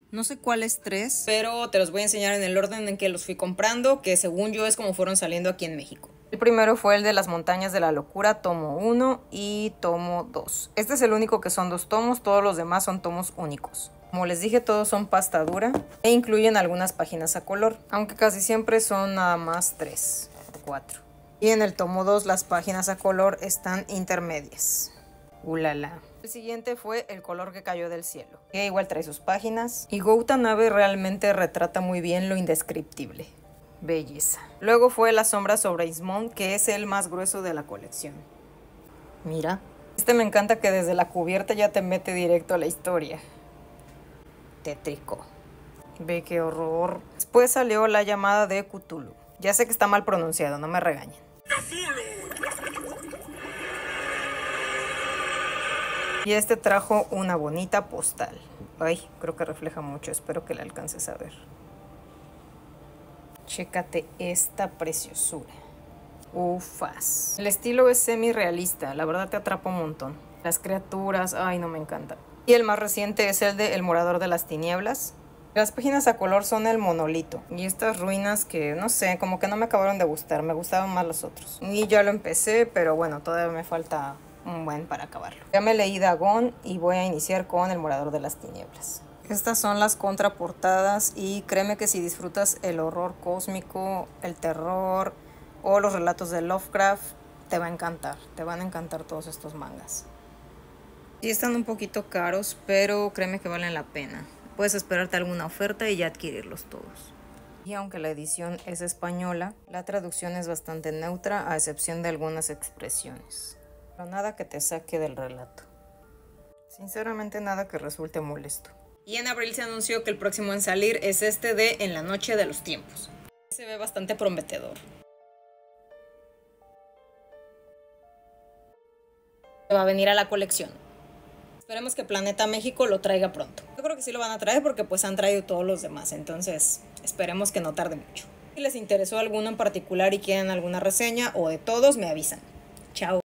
No sé cuáles tres, pero te los voy a enseñar en el orden en que los fui comprando, que según yo es como fueron saliendo aquí en México. El primero fue el de las montañas de la locura, tomo 1 y tomo 2. Este es el único que son 2 tomos, todos los demás son tomos únicos. Como les dije, todos son pasta dura e incluyen algunas páginas a color, aunque casi siempre son nada más 3 o 4. Y en el tomo 2 las páginas a color están intermedias. ¡Ulala! El siguiente fue El color que cayó del cielo, que igual trae sus páginas. Y Go Tanabe realmente retrata muy bien lo indescriptible. Belleza. Luego fue La sombra sobre Ismond, que es el más grueso de la colección. Mira. Este me encanta que desde la cubierta ya te mete directo a la historia. Tétrico. Ve qué horror. Después salió La llamada de Cthulhu. Ya sé que está mal pronunciado, no me regañen. Y este trajo una bonita postal. Ay, creo que refleja mucho, espero que la alcances a ver. Chécate esta preciosura. Ufas. El estilo es semi-realista, la verdad te atrapa un montón. Las criaturas, ay, no me encanta. Y el más reciente es el de El morador de las tinieblas. Las páginas a color son el monolito. Y estas ruinas que, no sé, como que no me acabaron de gustar, me gustaban más los otros. Y ya lo empecé, pero bueno, todavía me falta un buen para acabarlo. Ya me leí Dagon y voy a iniciar con El morador de las tinieblas. Estas son las contraportadas y créeme que si disfrutas el horror cósmico, el terror o los relatos de Lovecraft, te va a encantar. Te van a encantar todos estos mangas. Sí están un poquito caros, pero créeme que valen la pena. Puedes esperarte alguna oferta y ya adquirirlos todos. Y aunque la edición es española, la traducción es bastante neutra a excepción de algunas expresiones. Pero nada que te saque del relato. Sinceramente nada que resulte molesto. Y en abril se anunció que el próximo en salir es este de En la noche de los tiempos. Se ve bastante prometedor. Va a venir a la colección. Esperemos que Planeta México lo traiga pronto. Yo creo que sí lo van a traer porque pues han traído todos los demás, entonces esperemos que no tarde mucho. Si les interesó alguno en particular y quieren alguna reseña o de todos, me avisan. Chao.